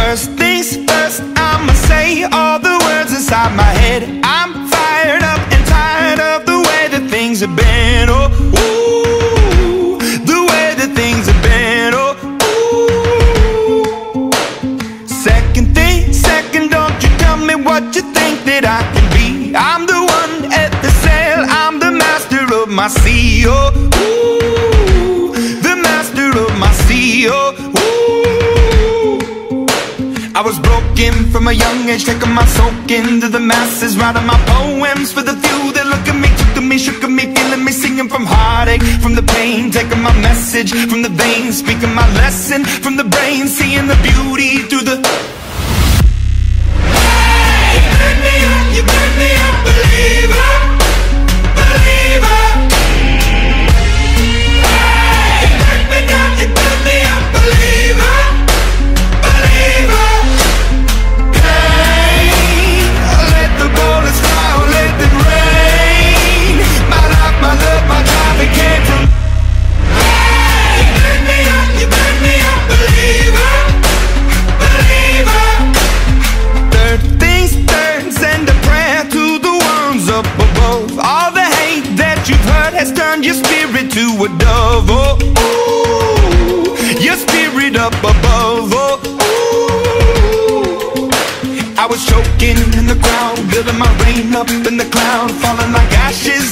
First things first, I'ma say all the words inside my head. I'm fired up and tired of the way that things have been. Oh, ooh, the way that things have been. Oh, ooh. Second thing, second, don't you tell me what you think that I can be. I'm the one at the sail, I'm the master of my sea. Oh, ooh, the master of my sea. Oh, I was broken from a young age, taking my soak into the masses, writing my poems for the few that look at me, took at me, shook at me, feeling me, singing from heartache, from the pain, taking my message from the veins, speaking my lesson from the brain, seeing the beauty through the... Hey, you burn me up, you burn me up, believer, believer. Hey, you burn me down, you burn me up, believer, believer. My love, my drive, it came from... Hey, you burn me up, believer, believer. Third things third, send a prayer to the ones up above. All the hate that you've heard has turned your spirit to a dove. Oh, ooh, your spirit up above. Oh, ooh. I was choking in the crowd, building my rain up in the cloud, falling like ashes